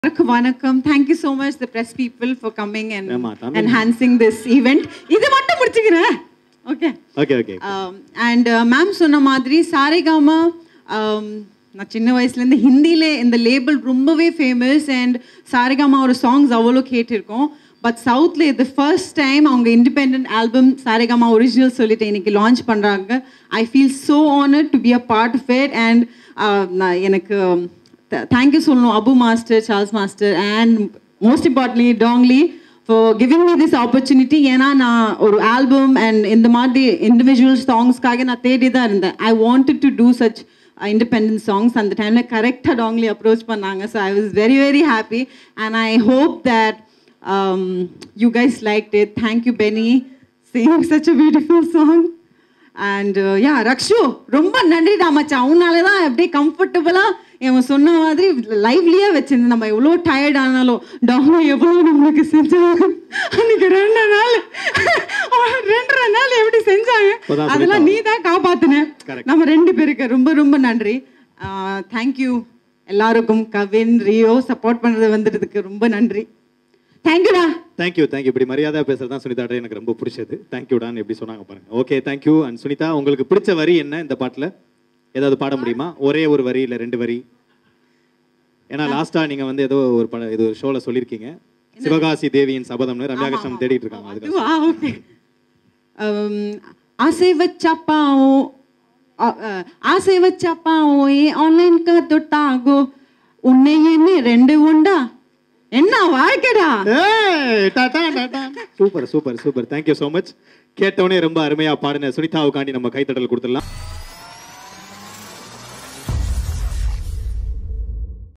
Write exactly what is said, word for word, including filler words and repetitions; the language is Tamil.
Vanakkam. Thank you so much, the press people, for coming and enhancing this event. இது மட்டும் முடிச்சுக்கிறேன். Okay. Okay, okay. Um, and uh, ma'am சொன்ன மாதிரி சாரேகாமா um, நான் சின்ன வயசுல இருந்து ஹிந்தில இந்த லேபிள் ரொம்பவே ஃபேமஸ் அண்ட் சாரேகாமா ஒரு சாங்ஸ் அவ்வளோ கேட்டிருக்கோம். பட் சவுத்ல இது ஃபர்ஸ்ட் டைம் அவங்க இண்டிபெண்டன்ட் ஆல்பம் சாரேகாமா ஒரிஜினல் சொல்லிட்டு இன்னைக்கு லான்ச் பண்றாங்க. I feel so honoured to be a part of it and எனக்கு thank you சொல்லணும் Abu master, Charles master and most importantly டாங்லி for giving me this opportunity. ஏன்னா நான் ஒரு ஆல்பம் அண்ட் இந்த மாதிரி இண்டிவிஜுவல் சாங்ஸ்க்காக நான் தேடி தான் இருந்தேன். I wanted to do such independent songs. அந்த டைமில் கரெக்டாக டாங்லி அப்ரோச் பண்ணாங்க. So I was very very happy and I hope that you guys liked it. Thank you Benny singing such a beautiful song. And yeah Rakshu ரொம்ப நன்றிடா மச்சான். அவனால தான் அப்படியே கம்ஃபர்டபுளாக இவன் சொன்ன மாதிரி லைவ்லியே வச்சிருந்தேன். நம்ம எவ்வளோ டயர்ட் ஆனாலும் டாக்டர் எவ்வளோ நம்மளுக்கு செஞ்சாங்க. அன்னைக்கு ரெண்டு நாள் ரெண்டரை நாள் எப்படி செஞ்சாங்க அதெல்லாம் நீ தான் காப்பாத்தின நம்ம ரெண்டு பேருக்கு. ரொம்ப ரொம்ப நன்றி. தேங்க்யூ எல்லாருக்கும். கவின், ரியோ சப்போர்ட் பண்ணுறது வந்துடுறதுக்கு ரொம்ப நன்றி. தேங்க்யூடா. தேங்க்யூ தேங்க்யூ இப்படி மரியாதை பேசுறது தான் சுனிதா எனக்கு ரொம்ப பிடிச்சது. தேங்க்யூடான்னு எப்படி சொன்னாங்க பாருங்க. Okay thank you. அண்ட் சுனிதா, உங்களுக்கு பிடிச்ச வரி என்ன இந்த பாட்டில்? ஏதாவது பாட முடியுமா? ஒரே ஒரு வரி இல்லை ரெண்டு வரி? ஏன்னா லாஸ்டா நீங்க வந்து ஏதோ ஒரு பட இது ஒரு ஷோல சொல்லியிருக்கீங்க, சிவகாசி தேவியின் சபதம்னு. ரம்யா கிருஷ்ணன் தேடிட்டு இருக்காங்க. அதுக்கு ஆசை வச்சாப்பாओ ஆசை வச்சாப்பாओ ஏ ஆன்லைன் கா தொட்டாகோ உன்னை என்ன ரெண்டு உண்டா என்ன வாழ்க்கைடா. Super super super. Thank you so much. கேட்டவனே ரொம்ப அருமையா பாடின சுனிதாவுக்காண்டி நம்ம கைத்தட்டல் கொடுத்துடலாம்.